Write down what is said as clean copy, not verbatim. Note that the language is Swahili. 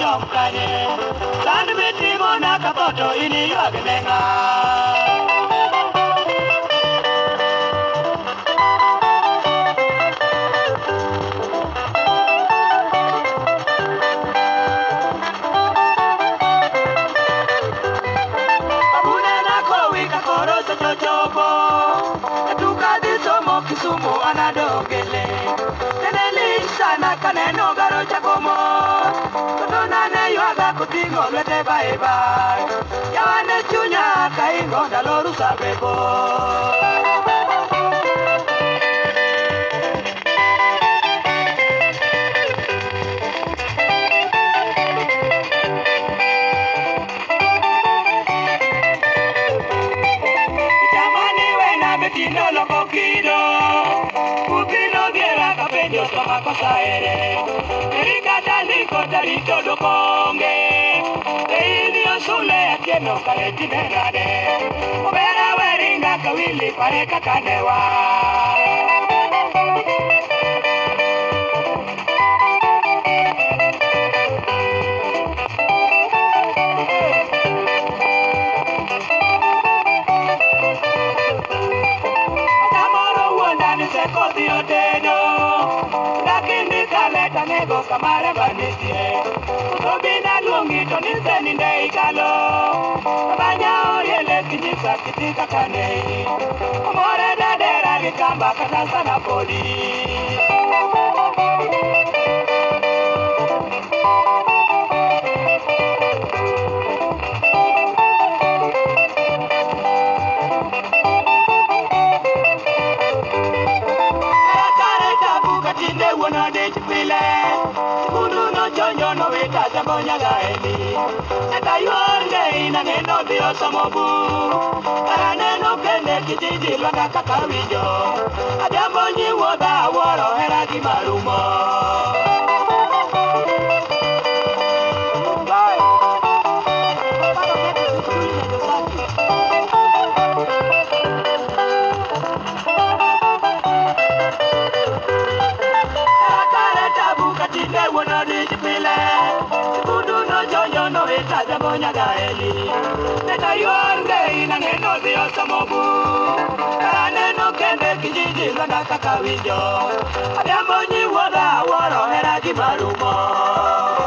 idong kanye san mitimo na kapoto ini yagnenga Kisumu anadogele Teneli sana kaneno garo chakomo Kotona ne yuaga kutingo lete bye bye Yawane chunya kaingo daloru sabebo Betino loco kido Kupino viera capello toma cosa ere Erika taliko tarito do conge Eidio sule atieno kareti negade Obera weringa kawili pareka kanewa Nego kamare banitie Utobina lungi tonise ninde ikalo Kabanya oriele kijisa kitika kanei Omore dadera likamba katasa na podi Jonyo no vita jabonya gaeli Eta yuarge ina neno dio samobu Arane no kende kijiji langa kakawijo Adambo nyi woda woro Hera Gima Rumo Jabonya gaeli Neta yuarge ina neno dio samobu Karane no kende kijiji langa kakawijo Adambo nyi woda woro Hera Gima Rumo